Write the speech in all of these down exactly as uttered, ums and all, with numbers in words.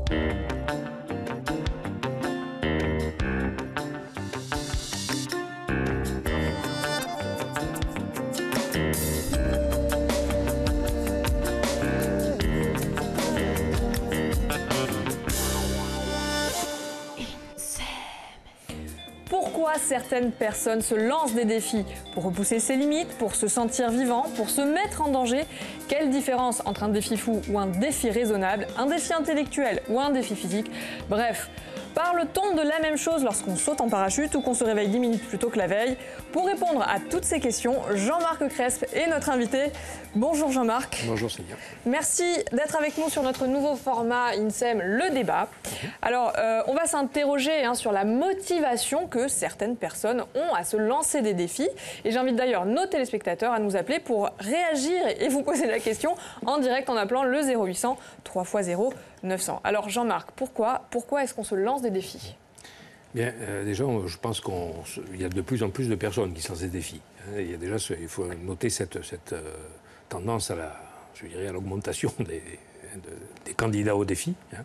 Pourquoi certaines personnes se lancent des défis? Pour repousser ses limites, pour se sentir vivant, pour se mettre en danger? Quelle différence entre un défi fou ou un défi raisonnable, un défi intellectuel ou un défi physique? Bref, parle-t-on de la même chose lorsqu'on saute en parachute ou qu'on se réveille dix minutes plus tôt que la veille? Pour répondre à toutes ces questions, Jean-Marc Cresp est notre invité. Bonjour Jean-Marc. Bonjour Célia. Merci d'être avec nous sur notre nouveau format INSEM, le débat. Alors, euh, on va s'interroger hein, sur la motivation que certaines personnes ont à se lancer des défis. Et j'invite d'ailleurs nos téléspectateurs à nous appeler pour réagir et vous poser la question en direct en appelant le zéro huit cents trois fois zéro neuf cents. Alors Jean-Marc, pourquoi, pourquoi est-ce qu'on se lance des défis? Bien, euh, déjà, je pense qu'il y a de plus en plus de personnes qui se lancent des défis. Il y a déjà, ce, il faut noter cette, cette euh, tendance à la, je dirais, à l'augmentation des, de, des candidats au défi. Hein.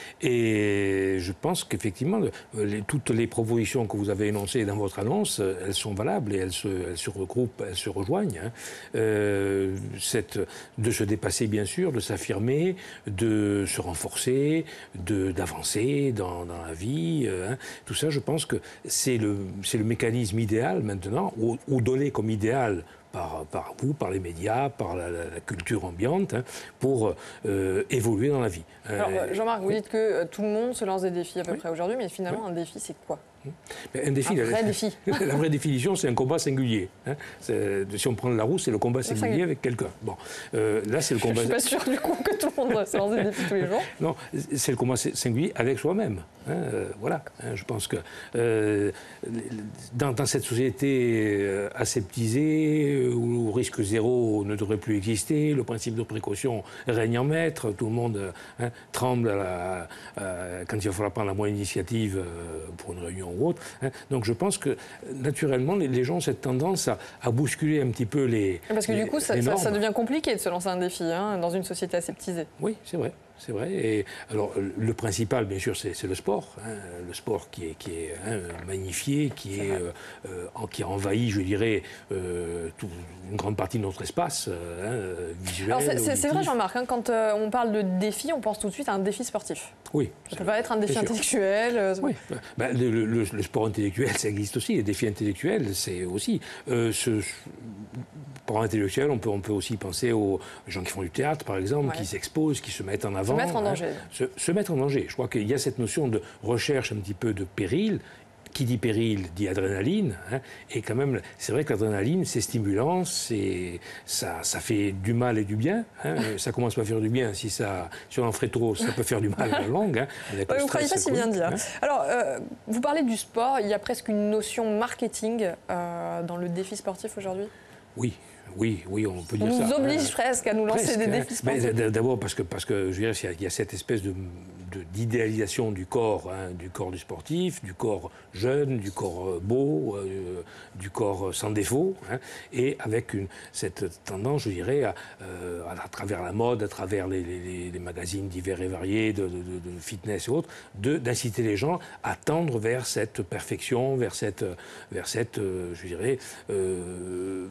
Et je pense qu'effectivement, les, toutes les propositions que vous avez énoncées dans votre annonce, elles sont valables et elles se, elles se regroupent, elles se rejoignent. Hein. Euh, cette, de se dépasser, bien sûr, de s'affirmer, de se renforcer, de, d'avancer dans, dans la vie. Hein. Tout ça, je pense que c'est le, c'est le mécanisme idéal maintenant, ou, ou donné comme idéal Par, par vous, par les médias, par la, la, la culture ambiante, hein, pour euh, évoluer dans la vie. Alors, Jean-Marc, vous dites que euh, tout le monde se lance des défis à peu oui. près aujourd'hui, mais finalement, oui. un défi, c'est quoi? Un, défi, un vrai la, défi. La vraie définition, c'est un combat singulier. Hein. Si on prend la roue, c'est le combat singulier, singulier. avec quelqu'un. Bon, euh, là, c'est le combat. Je ne suis pas sûr du coup que tout le monde se lance des défis tous les jours. Non, c'est le combat singulier avec soi-même. Hein, euh, voilà. Hein, je pense que euh, dans, dans cette société euh, aseptisée, où le risque zéro ne devrait plus exister, le principe de précaution règne en maître, tout le monde hein, tremble à la, à, quand il va falloir prendre la moindre initiative euh, pour une réunion ou autre. Hein. Donc je pense que naturellement les, les gens ont cette tendance à, à bousculer un petit peu les. Parce que les, du coup, ça, ça, ça devient compliqué de se lancer un défi hein, dans une société aseptisée. Oui, c'est vrai. C'est vrai. Et alors, le principal, bien sûr, c'est, c'est le sport. Hein. Le sport qui est, qui est hein, magnifié, qui, est, euh, euh, qui a envahi, je dirais, euh, tout, une grande partie de notre espace euh, visuel. Alors c'est, c'est, c'est vrai, Jean-Marc, hein, quand euh, on parle de défi, on pense tout de suite à un défi sportif. Oui. Ça peut pas être un défi intellectuel. Euh, oui. Ben, le, le, le sport intellectuel, ça existe aussi. Les défis intellectuels, c'est aussi. Euh, ce, Pour intellectuel, on peut, on peut aussi penser aux gens qui font du théâtre, par exemple, ouais. qui s'exposent, qui se mettent en avant. Se mettre en danger. Hein, se, se mettre en danger. Je crois qu'il y a cette notion de recherche un petit peu de péril. Qui dit péril dit adrénaline. Hein, et quand même, c'est vrai que l'adrénaline, c'est stimulant, c'est, ça, ça fait du mal et du bien. Hein, ça commence par faire du bien. Si, ça, si on en ferait trop, ça peut faire du mal à la longue. Hein, ouais, vous ne croyez pas si bien dire. Hein. Alors, euh, vous parlez du sport. Il y a presque une notion marketing euh, dans le défi sportif aujourd'hui? Oui. Oui, oui, on peut on dire ça. On nous oblige hein. presque à nous lancer presque, des hein. défis sportifs. Mais d'abord parce que, parce que je veux dire, il y a cette espèce de, de, d'idéalisation du corps, hein, du corps du sportif, du corps jeune, du corps beau, euh, du corps sans défaut, hein, et avec une, cette tendance, je dirais, à, euh, à travers la mode, à travers les, les, les magazines divers et variés de, de, de fitness et autres, de, d'inciter les gens à tendre vers cette perfection, vers cette, vers cette euh, je dirais, euh,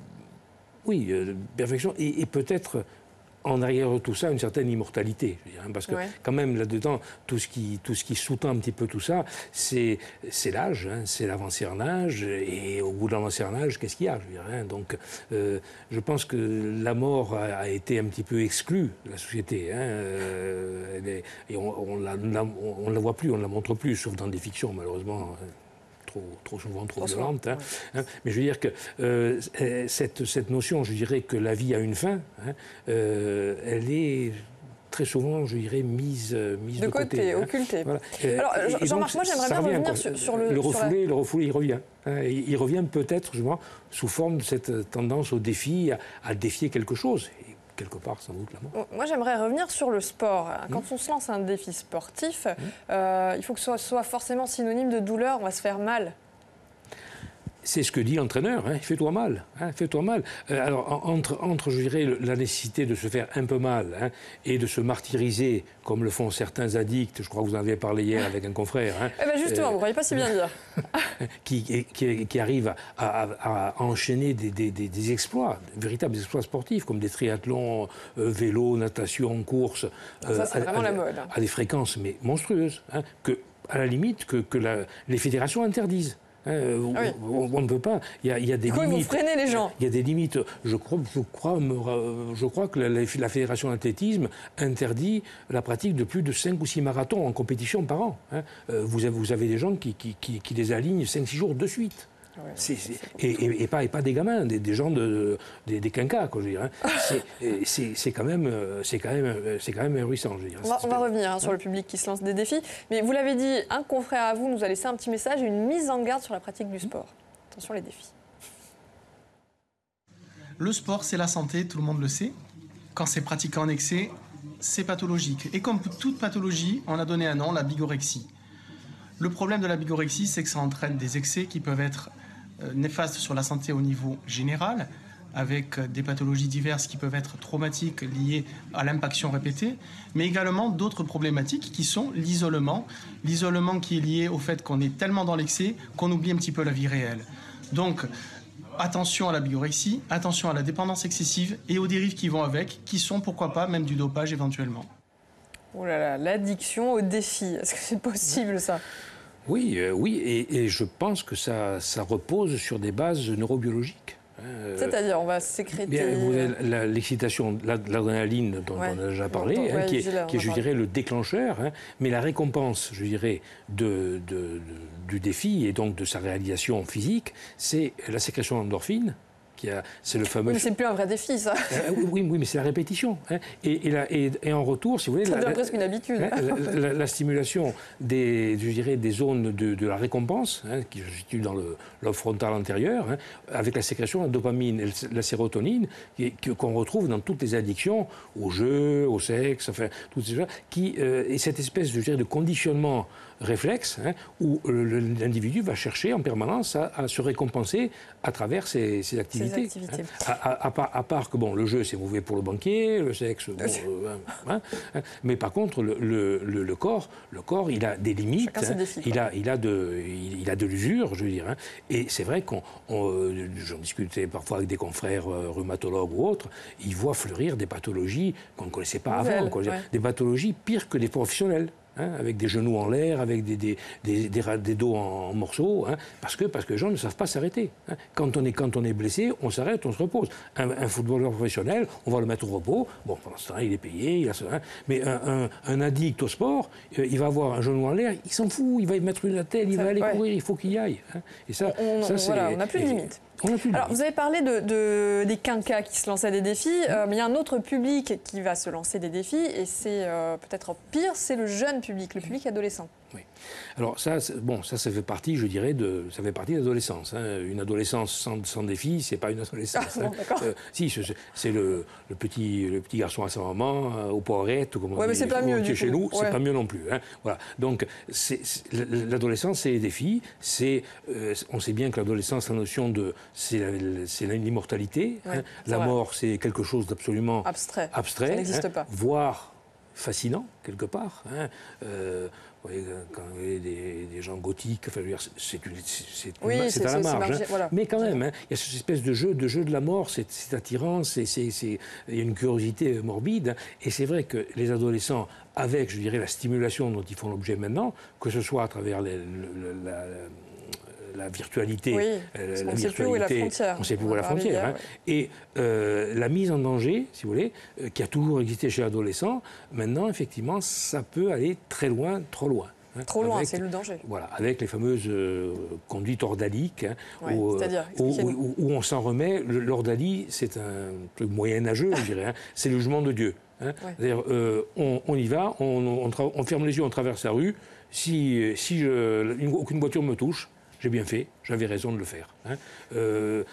oui, euh, perfection, et, et peut-être en arrière de tout ça une certaine immortalité. Je veux dire, hein, parce que ouais. quand même là-dedans, tout ce qui, tout ce qui sous-tend un petit peu tout ça, c'est, c'est l'âge, hein, c'est l'avancée en âge, et au bout de l'avancée en âge, qu'est-ce qu'il y a je veux dire, hein, donc, euh, je pense que la mort a, a été un petit peu exclue de la société. Hein, euh, elle est, et on ne la voit plus, on ne la montre plus, sauf dans des fictions, malheureusement. Hein. Trop, trop souvent trop, trop violente. Hein, ouais. hein, mais je veux dire que euh, cette, cette notion, je dirais que la vie a une fin, hein, euh, elle est très souvent, je dirais, mise, mise de, de côté, côté hein. occultée. Voilà. Alors, et, Jean-Marc, moi, j'aimerais bien revient, revenir quoi. sur, sur le... Le refoulé, la... le refoulé, il revient. Hein, il, il revient peut-être, justement, sous forme de cette tendance au défi, à, à défier quelque chose. Et, quelque part, sans doute, la mort. Moi, j'aimerais revenir sur le sport. Quand mmh. on se lance un défi sportif, mmh. euh, il faut que ce soit, soit forcément synonyme de douleur, on va se faire mal. c'est ce que dit l'entraîneur, hein, fais-toi mal, hein, fais-toi mal. Euh, alors, entre, entre, je dirais, la nécessité de se faire un peu mal hein, et de se martyriser, comme le font certains addicts, je crois que vous en avez parlé hier avec un confrère. Hein, eh ben justement, euh, vous ne croyez pas si bien dire. qui, qui, qui arrivent à, à, à enchaîner des, des, des, des exploits, de véritables exploits sportifs, comme des triathlons, euh, vélo, natation, course, euh, ça, c'est vraiment à, la mode. à des fréquences mais monstrueuses, hein, que, à la limite que, que la, les fédérations interdisent. Hein, ah oui. on, on ne peut pas. Il y a, il y a des du coup, limites. Ils vont freiner les gens. Il y a des limites. Je crois, je crois, je crois que la, la fédération d'athlétisme interdit la pratique de plus de cinq ou six marathons en compétition par an. Hein. Vous, avez, vous avez des gens qui, qui, qui, qui les alignent cinq six jours de suite. Ouais, c'est, c'est, et, et, et, pas, et pas des gamins, des, des gens, de, des, des quinquas, quoi, je veux dire. Hein. C'est, c'est, c'est, quand même, c'est, quand même, c'est quand même ahurissant, je veux dire. On va, on va revenir hein, sur le public qui se lance des défis. Mais vous l'avez dit, un confrère à vous nous a laissé un petit message, une mise en garde sur la pratique du sport. Attention les défis. Le sport, c'est la santé, tout le monde le sait. Quand c'est pratiqué en excès, c'est pathologique. Et comme toute pathologie, on a donné un nom, la bigorexie. Le problème de la bigorexie, c'est que ça entraîne des excès qui peuvent être néfastes sur la santé au niveau général, avec des pathologies diverses qui peuvent être traumatiques liées à l'impaction répétée, mais également d'autres problématiques qui sont l'isolement, l'isolement qui est lié au fait qu'on est tellement dans l'excès qu'on oublie un petit peu la vie réelle. Donc, attention à la bigorexie, attention à la dépendance excessive et aux dérives qui vont avec, qui sont pourquoi pas même du dopage éventuellement. Oh là là, l'addiction au défi, est-ce que c'est possible ça ? Oui, euh, oui, et, et je pense que ça, ça repose sur des bases neurobiologiques. Euh, C'est-à-dire, on va sécréter... Bien, vous avez la, l'excitation, l'adrénaline dont ouais. on a déjà parlé, hein, ouais, qui est, là, qui est je dirais, le déclencheur, hein, mais la récompense, je dirais, de, de, de, du défi et donc de sa réalisation physique, c'est la sécrétion d'endorphine. C'est le fameux... Oui, mais c'est plus un vrai défi, ça. Euh, oui, oui, mais c'est la répétition. Hein. Et, et, la, et, et en retour, si vous voulez... Ça devient la, presque une habitude. Hein, la, la, la stimulation des, je dirais, des zones de, de la récompense, hein, qui se situent dans le lobe frontal antérieur, hein, avec la sécrétion de la dopamine et la sérotonine, qu'on retrouve dans toutes les addictions, au jeu, au sexe, enfin, toutes ces choses, qui euh, et cette espèce je dirais, de conditionnement réflexe, hein, où l'individu va chercher en permanence à, à se récompenser à travers ses, ses activités. Ses activités. Hein. À, à, à, part, à part que bon, le jeu c'est mauvais pour le banquier, le sexe, bon, euh, hein, hein, mais par contre le, le, le, le corps, le corps, il a des limites, hein, défis, il a, il a de, il, il a de l'usure, je veux dire, hein, et c'est vrai qu'on, on, j'en discutais parfois avec des confrères euh, rhumatologues ou autres, ils voient fleurir des pathologies qu'on ne connaissait pas Nouvelle, avant, quoi, ouais. Des pathologies pires que des professionnels. Hein, avec des genoux en l'air, avec des, des, des, des, des dos en, en morceaux, hein, parce, que, parce que les gens ne savent pas s'arrêter. Hein. Quand, on est, quand on est blessé, on s'arrête, on se repose. Un, un footballeur professionnel, on va le mettre au repos. Bon, pendant ce temps, il est payé, il a ce, hein. Mais un, un, un addict au sport, euh, il va avoir un genou en l'air, il s'en fout, il va y mettre une attelle, il ça, va aller ouais. courir, il faut qu'il y aille. Hein. Et ça, on, ça on, c'est... Voilà, on n'a plus de limite. Alors, vous avez parlé de, de, des quinquas qui se lançaient des défis, euh, mais il y a un autre public qui va se lancer des défis, et c'est euh, peut-être pire, c'est le jeune public, le public adolescent. Oui. Alors ça, bon, ça, ça fait partie, je dirais, de, ça fait partie de l'adolescence. Hein. Une adolescence sans, sans défi, c'est pas une adolescence. Ah, bon, d'accord. Euh, si, c'est le, le, petit, le petit garçon à sa maman, euh, aux poirettes, comme on ouais, dit, mais c'est pas mieux du chez coup. nous, ouais. c'est pas mieux non plus. Hein. Voilà. Donc, l'adolescence, c'est les défis. C'est, euh, on sait bien que l'adolescence, la notion de, c'est l'immortalité. Ouais, hein. La vrai. mort, c'est quelque chose d'absolument abstrait. abstrait ça n'existe hein, pas. Voire fascinant quelque part. Hein. Euh, Vous voyez, quand vous voyez des, des gens gothiques, enfin, c'est oui, à la marge. Hein. Voilà. Mais quand même, hein, il y a cette espèce de jeu de, jeu de la mort, c'est attirant, il y a une curiosité morbide. Hein. Et c'est vrai que les adolescents, avec, je dirais, la stimulation dont ils font l'objet maintenant, que ce soit à travers les, le, la, la virtualité, oui, euh, la on virtualité, sait plus où est la frontière. On ne sait plus où est la frontière. Hier, hein. ouais. Et euh, la mise en danger, si vous voulez, euh, qui a toujours existé chez l'adolescent, maintenant, effectivement, ça peut aller très loin, trop loin. Hein, trop loin, c'est le danger. Voilà, avec les fameuses euh, conduites ordaliques, hein, ouais, où, où, où, où on s'en remet. L'ordalie, c'est un truc moyenâgeux, je dirais. Hein, c'est le jugement de Dieu. Hein. Ouais. C'est-à-dire, euh, on, on y va, on, on, on ferme les yeux, on traverse la rue. Si, si je, une, aucune voiture me touche, j'ai bien fait, j'avais raison de le faire. Hein. Euh,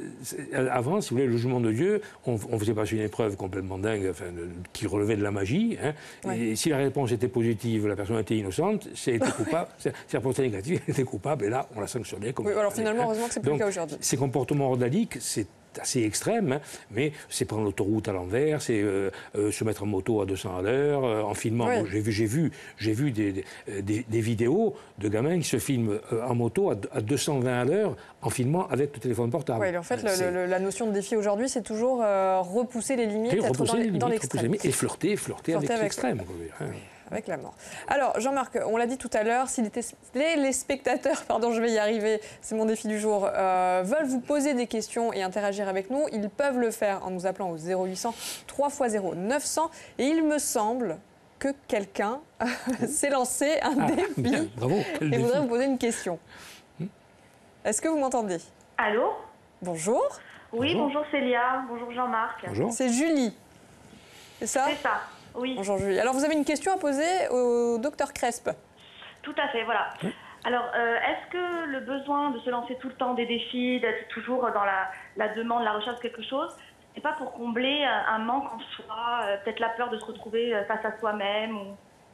avant, si vous voulez, le jugement de Dieu, on ne faisait pas une épreuve complètement dingue, enfin, de, qui relevait de la magie. Hein. Ouais. Et si la réponse était positive, la personne était innocente, si elle était coupable, si la réponse était négative, elle était coupable, et là, on la sanctionnait. Comme oui, alors finalement, heureusement que c'est plus le cas aujourd'hui. Ces comportements ordaliques, c'est assez extrême, hein, mais c'est prendre l'autoroute à l'envers, c'est euh, euh, se mettre en moto à deux cents à l'heure, euh, en filmant. Ouais. J'ai vu, j'ai vu, j'ai vu des, des, des vidéos de gamins qui se filment euh, en moto à, à deux cent vingt à l'heure en filmant avec le téléphone portable. Oui, en fait, le, le, la notion de défi aujourd'hui, c'est toujours euh, repousser les limites, et être dans l'extrême. Et flirter, flirter avec, avec l'extrême. Hein. Avec la mort. Alors, Jean-Marc, on l'a dit tout à l'heure, si les, les spectateurs, pardon, je vais y arriver, c'est mon défi du jour, euh, veulent vous poser des questions et interagir avec nous, ils peuvent le faire en nous appelant au zéro huit cents trois fois zéro neuf cents. Et il me semble que quelqu'un s'est lancé un ah, défi bien, bravo, et défi. voudrait vous poser une question. Hmm. Est-ce que vous m'entendez? Allô? Bonjour. Oui, bonjour, bonjour Célia, bonjour Jean-Marc. Bonjour. C'est Julie, c'est ça? C'est ça. Oui. Bonjour Julie. Alors vous avez une question à poser au docteur Cresp. Tout à fait, voilà. Oui. Alors, euh, est-ce que le besoin de se lancer tout le temps des défis, d'être toujours dans la, la demande, la recherche de quelque chose, c'est pas pour combler un manque en soi, euh, peut-être la peur de se retrouver face à soi-même ou...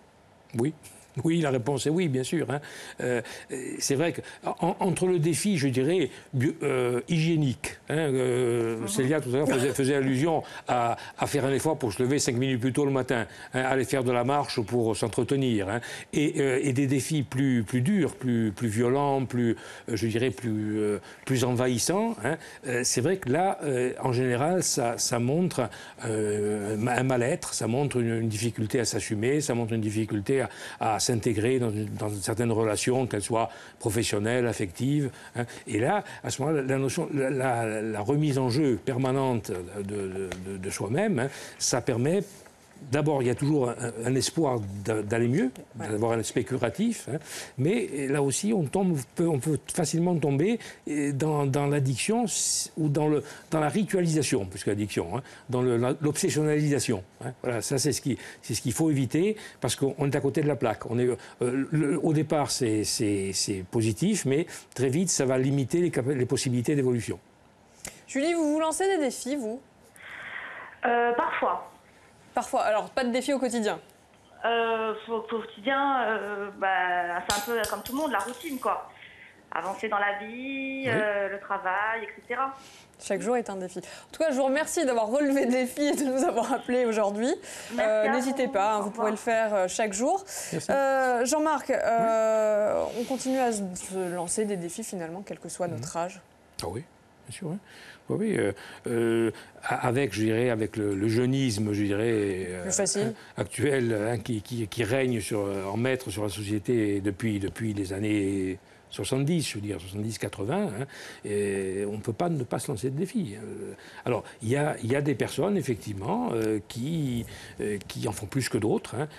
Oui. Oui, la réponse est oui, bien sûr. Hein. Euh, c'est vrai qu'entre le défi, je dirais, bio, euh, hygiénique, hein, euh, Célia tout à l'heure faisait, faisait allusion à, à faire un effort pour se lever cinq minutes plus tôt le matin, hein, aller faire de la marche pour s'entretenir, hein, et, euh, et des défis plus, plus durs, plus, plus violents, plus, euh, je dirais, plus, euh, plus envahissants. Hein. Euh, c'est vrai que là, euh, en général, ça, ça montre euh, un mal-être, ça montre une, une difficulté à s'assumer, ça montre une difficulté à, à s'intégrer dans, une, dans certaines relations, qu'elles soient professionnelles, affectives. Hein. Et là, à ce moment-là, la, notion, la, la, la remise en jeu permanente de, de, de, de soi-même, hein, ça permet... D'abord, il y a toujours un, un espoir d'aller mieux, ouais. d'avoir un aspect curatif, hein, mais là aussi, on, tombe, on peut facilement tomber dans, dans l'addiction ou dans, le, dans la ritualisation, plus que l'addiction, hein, dans l'obsessionnalisation. Hein. Voilà, ça, c'est ce qu'il ce qu'il faut éviter, parce qu'on est à côté de la plaque. On est, euh, le, au départ, c'est positif, mais très vite, ça va limiter les, les possibilités d'évolution. Julie, vous vous lancez des défis, vous? euh, Parfois. Parfois, alors pas de défi au quotidien? euh, Au quotidien, euh, bah, c'est un peu comme tout le monde, la routine, quoi. Avancer dans la vie, oui. euh, le travail, et cetera. Chaque jour est un défi. En tout cas, je vous remercie d'avoir relevé le défi et de nous avoir appelés aujourd'hui. Euh, N'hésitez pas, hein, vous pourrez le faire chaque jour. Euh, Jean-Marc, euh, oui. on continue à se lancer des défis finalement, quel que soit mmh. notre âge. Ah oui, bien sûr. Hein. Oui, euh, euh, avec, je dirais, avec le, le jeunisme, je dirais, euh, facile. actuel, hein, qui, qui, qui règne sur, en maître sur la société depuis, depuis les années soixante-dix, je veux dire, soixante-dix quatre-vingts, hein, et on ne peut pas ne pas se lancer de défis. Alors, il y a, y a des personnes, effectivement, euh, qui, euh, qui en font plus que d'autres. Hein,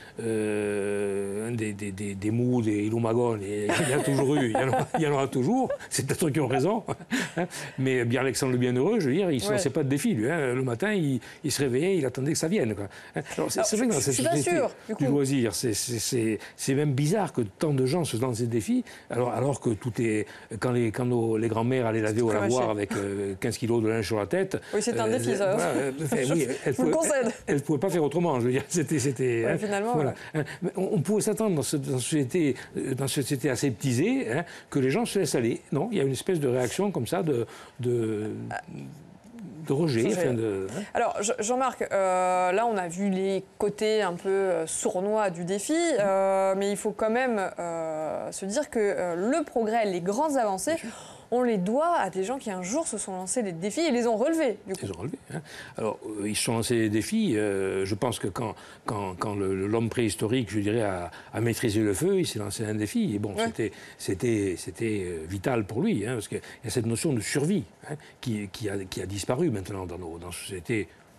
euh, des, des, des, des mous, des iloumagones, il y en a toujours eu, il y en aura, il y en aura toujours, c'est peut-être eux qui ont raison. Hein, mais bien Alexandre le Bienheureux, je veux dire, il ne se ouais. lançait pas de défis, lui. Hein, le matin, il, il se réveillait, il attendait que ça vienne. C'est vrai que dans cette société du loisir, c'est même bizarre que tant de gens se lancent des défis, alors, alors que tout est... Quand les, quand nos, les grands-mères allaient laver au lavoir avec euh, quinze kilos de linge sur la tête... Oui, c'est un euh, défi, ça. Euh, enfin, oui, elle ne pouvait, elle, pouvait pas faire autrement, je veux dire. C'était... Ouais, hein, finalement, voilà. Ouais. On, on pouvait s'attendre dans, ce, dans, cette société, dans cette société aseptisée, hein, que les gens se laissent aller. Non, il y a une espèce de réaction comme ça de... de de rejet. Enfin de... Alors, Jean-Marc, euh, là, on a vu les côtés un peu sournois du défi, euh, mais il faut quand même euh, se dire que euh, le progrès, les grandes avancées, on les doit à des gens qui un jour se sont lancés des défis et les ont relevés. Du coup. Ils ont relevés. Hein. Alors, euh, ils se sont lancés des défis. Euh, je pense que quand, quand, quand l'homme préhistorique, je dirais, a, a maîtrisé le feu, il s'est lancé un défi. Et bon, ouais. c'était vital pour lui, hein, parce qu'il y a cette notion de survie hein, qui, qui, a, qui a disparu maintenant dans nos, dans nos sociétés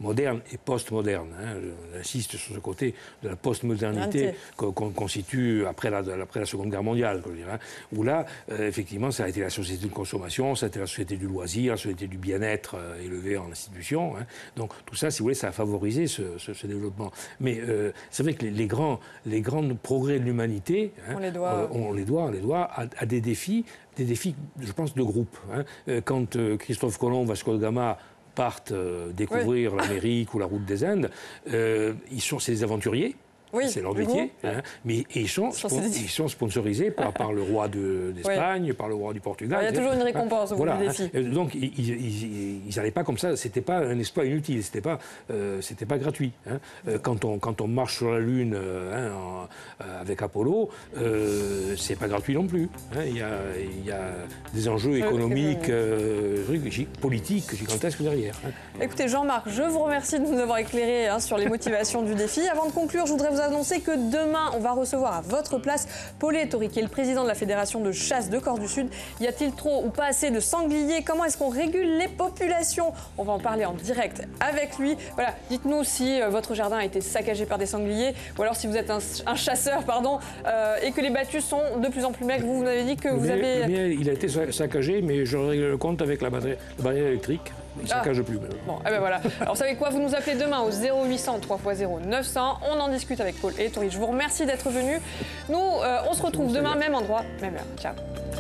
moderne et post-moderne. Hein. J'insiste sur ce côté de la post-modernité qu'on constitue après la, après la Seconde Guerre mondiale, je dirais, hein, où là, euh, effectivement, ça a été la société de consommation, ça a été la société du loisir, la société du bien-être euh, élevé en institution. Hein. Donc tout ça, si vous voulez, ça a favorisé ce, ce, ce développement. Mais euh, c'est vrai que les, les, grands, les grands progrès de l'humanité, hein, on les doit, euh, on les doit, on les doit à, à des défis, des défis, je pense, de groupe. Hein. Quand euh, Christophe Colomb, Vasco da Gama partent euh, découvrir oui. l'Amérique ou la route des Indes, euh, ils sont, c'est des aventuriers. Oui, c'est leur métier, hein, mais ils sont, ils sont sponsorisés par, par le roi d'Espagne, de, oui. par le roi du Portugal. Alors, il y a toujours une récompense au bout voilà, du défi. Hein, donc ils n'allaient pas comme ça, c'était pas un exploit inutile, c'était pas, euh, c'était pas gratuit. Hein. Quand, on, quand on marche sur la Lune euh, hein, en, euh, avec Apollo, euh, c'est pas gratuit non plus. Hein. Il y, a, il y a des enjeux économiques, euh, politiques gigantesques derrière. Hein. Écoutez Jean-Marc, je vous remercie de nous avoir éclairé hein, sur les motivations du défi. Avant de conclure, je voudrais vous annoncer que demain, on va recevoir à votre place Paul Ettori, qui est le président de la Fédération de chasse de Corse du Sud. Y a-t-il trop ou pas assez de sangliers? Comment est-ce qu'on régule les populations? On va en parler en direct avec lui. Voilà, dites-nous si euh, votre jardin a été saccagé par des sangliers ou alors si vous êtes un, un chasseur pardon, euh, et que les battues sont de plus en plus maigres. Vous, vous avez dit que vous mais, avez... Mais il a été saccagé, mais je règle le compte avec la barrière, la barrière électrique. Il ne saccage ah. plus. Mais... Bon, eh ben voilà. Alors, vous savez quoi? Vous nous appelez demain au zéro huit cents trois fois zéro neuf cents. On en discute avec Paul Ettori. Je vous remercie d'être venu. Nous, euh, on se retrouve demain, même endroit, même heure. Ciao.